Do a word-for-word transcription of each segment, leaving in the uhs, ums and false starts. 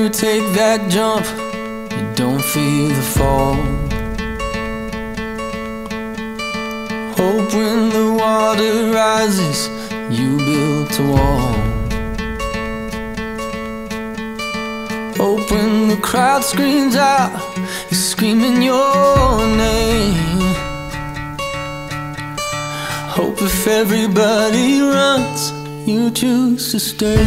you take that jump, you don't feel the fall. Hope when the water rises, you built a wall. Hope when the crowd screams out, you're screaming your name. Hope if everybody runs, you choose to stay.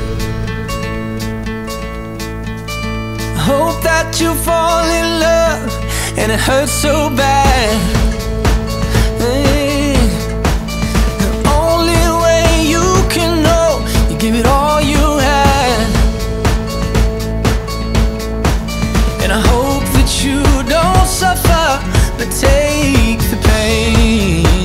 Hope that you fall in love and it hurts so bad. Hey, the only way you can know, you give it all you had. And I hope that you don't suffer, but take the pain.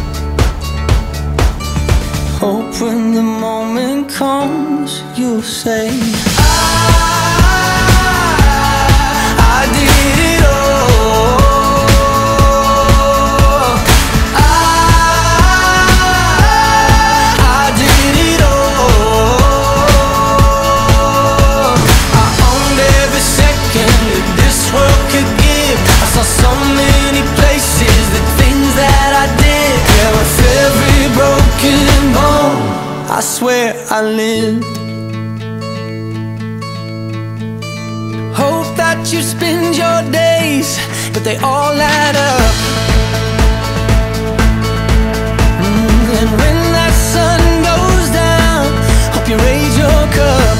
Hope when the moment comes, you'll say, I swear I lived. Hope that you spend your days, but they all add up. mm, And when that sun goes down, hope you raise your cup.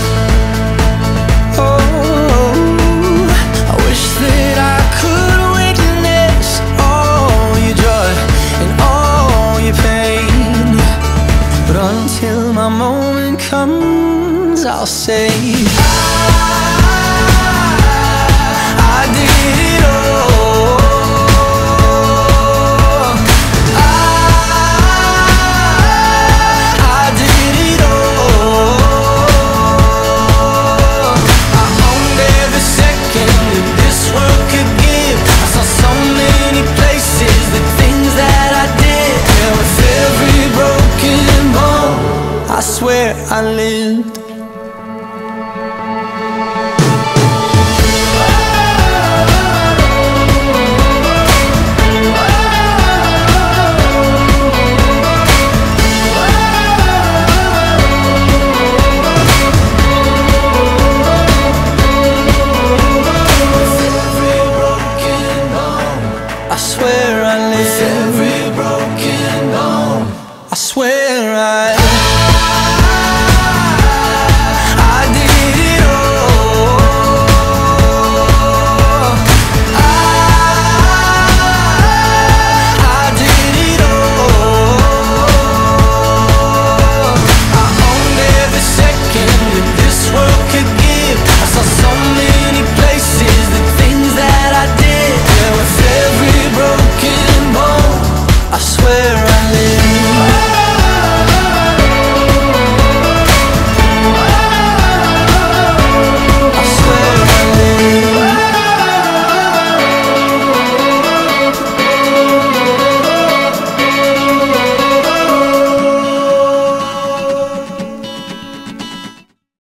Oh, I wish that I could witness all your joy and all your pain, but until my moment comes, I'll say I, I did it all. I, I did it all. I owned every second that this world could give. I saw so many places, the things that I did. Yeah, with every broken bone, I swear I lived. I swear